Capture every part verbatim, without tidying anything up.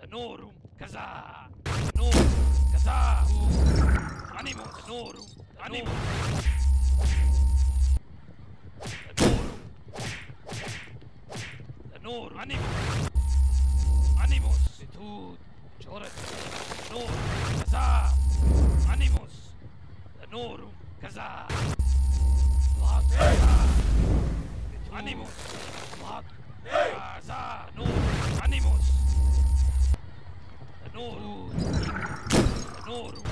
Danorum, Kaza, Danorum, Kaza, Animus, Danorum, Animus, Danorum, Danorum, Animus, Animus, Betud, Choret, Danorum, Kaza, Animus, Danorum, Kaza, Animus, Kaza, Danorum, Animus, Danorum, Danorum,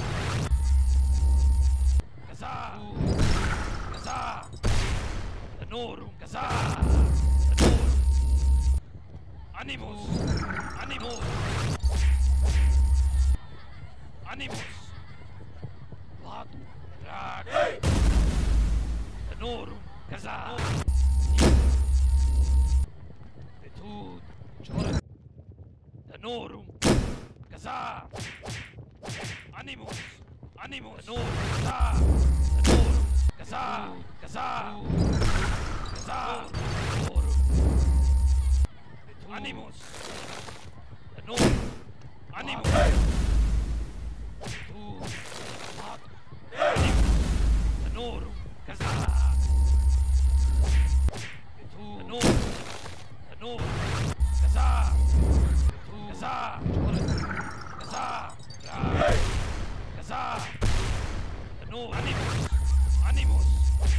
Kaza, Kaza, Danorum, Kaza, Danorum, Animus, Animus, Animus, Danorum, Kaza, Betud, Choret, Danorum, Kaza, Animus, Animus, Danorum, Kaza, Danorum, Kaza, Kaza, Danorum, Animus, Danorum, Animus, Betud, Danorum, Kaza, Betud, Danorum, Danorum, Kaza, Kaza, Choret, Kaza, Kaza, Danorum, Animus, Animus,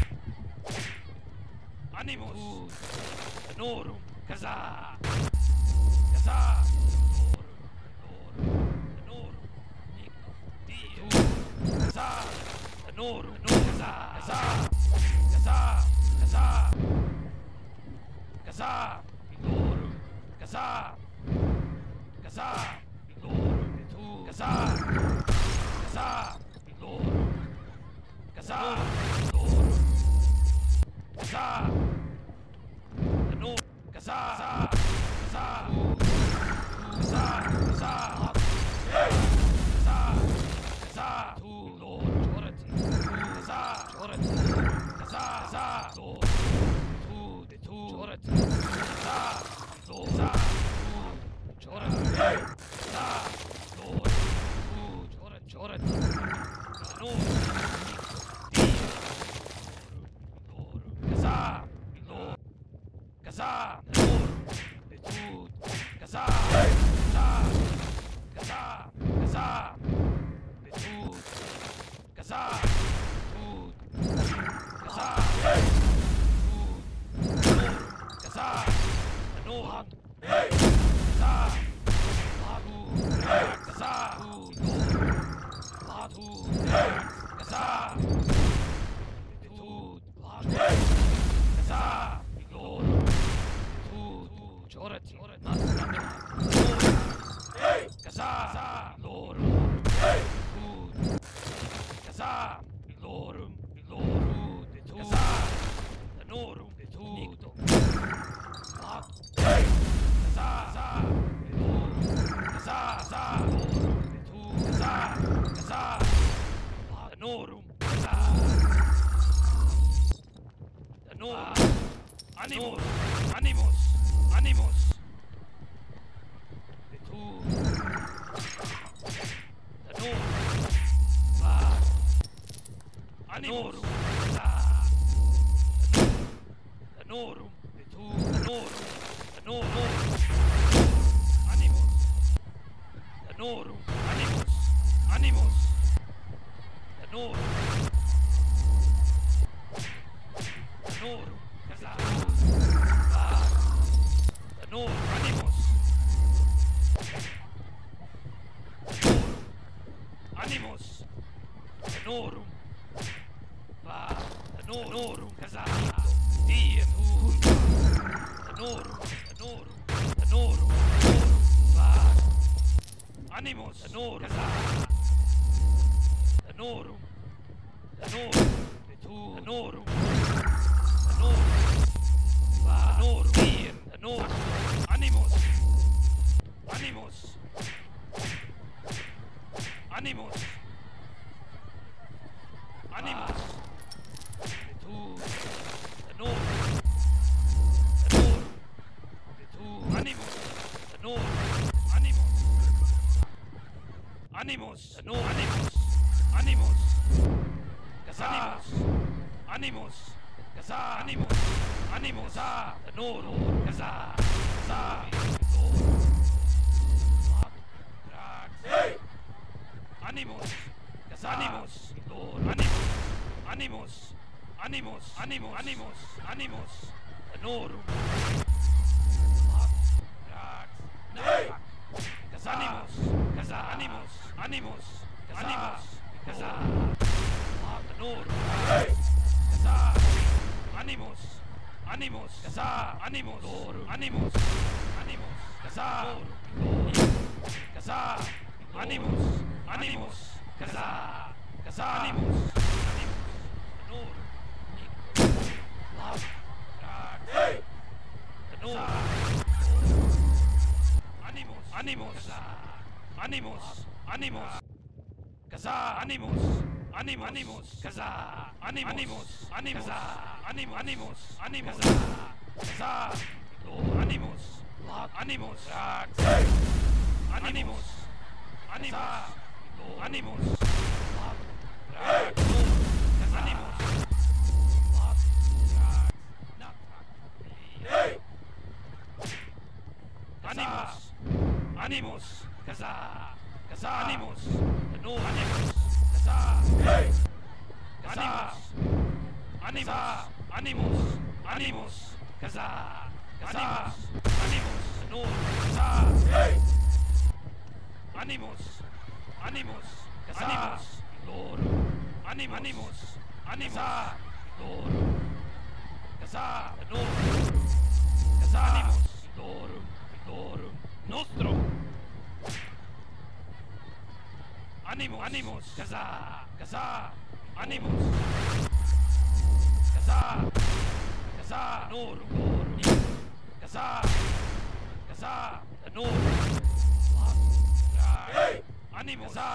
Animus, Danorum, Kaza, Kaza, Danorum, Danorum, Kaza, Danorum, Kaza, Kaza, Kaza, Kaza, Kaza, Danorum, Kaza, Kaza, Danorum, Kaza, Kaza, Danorum, Kaza, Danorum, Kaza, Danorum, Kaza, Kaza, Kaza, Kaza, Kaza, Danorum, Choret, Kaza, Choret, Kaza, Kaza, Danorum, Betud, Choret, Kaza, Kaza, Choret, Kaza, Danorum, Choret, Choret, Danorum, Kaza, Kaza, Danorum, Betud, Kaza, Kaza, Kaza, Kaza, Betud, Kaza, Betud, Kaza, Betud, Kaza, Danorum, Kaza, Kaza, Kaza, Betud, Kaza, Danorum, Betud, Choret, Kaza, Danorum, Betud, Kaza, Danorum, Betud, Kaza, Danorum, Betud, Kaza, Kaza, Kaza, Kaza, Danorum, Kaza, Danorum, Animus, Animus, Animus, Betud, Danorum, Animus, Danorum, Betud, Danorum, Danorum, Animus, Danorum, Animus, Animus, Danorum, Danorum, Kaza, Danorum, Animus, Danorum, Animus, Danorum, Danorum, Kaza, Danorum, Danorum, Danorum, Animus, Danorum, Danorum, Danorum, Betud, Danorum, Danorum, Danorum, Danorum, Animus, Animus, Animus, Animus, Betud, Danorum, Danorum, Betud, Animus, Danorum, Animus, Animus. No. Animus. Animus. Animus. Animus. Gaza. Animus. Animus. Gaza. Noro. Gaza. Gaza. Animus. Gaza. Animus. Animus. Animus. Animus. Animus. Animus. Animus. Norum. Gaza. Animus. Gaza. Animus. Animus. Animus. Gaza. Norum. Gaza. Animus. Animus. Gaza. Animus. Norum. Animus. Animus. Gaza. Gaza. Animus. Animus. Gaza. Gaza. Animus. Animus. Norum. Animus. Animus. Animus. Animus. Gaza. Animus. Animus. Animus. Gaza. Animus. Animus. Animus. Animus. Animus. Gaza. Animus. Animus. Animus. Animus. Animus. Animus. Animus. Animus. Gaza. Gaza. Animus. No. Animus. Gaza. Animus. Animus. Animus. Animus. Gaza. Gaza. Animus. No. Gaza. Animus. Animus. Gaza. Animus. Lord. Animus. Animus. Animus. Lord. Gaza. Lord. Gaza. Animus. Lord. Lord. Nostro. Animus. Animus. Gaza. Gaza. Animus. Gaza. Gaza. Lord. Gaza. Gaza. Lord. Animus. Gaza.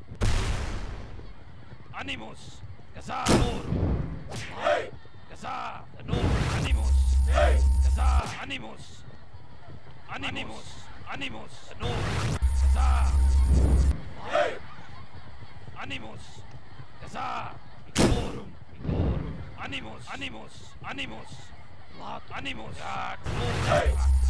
Animus. Gaza. Lord. Gaza. Lord. Animus. Gaza. Animus. Animus. Animus. Lord. Gaza. Animus. Gaza. Lord. Animus. Animus. Animus. Animus. Lord.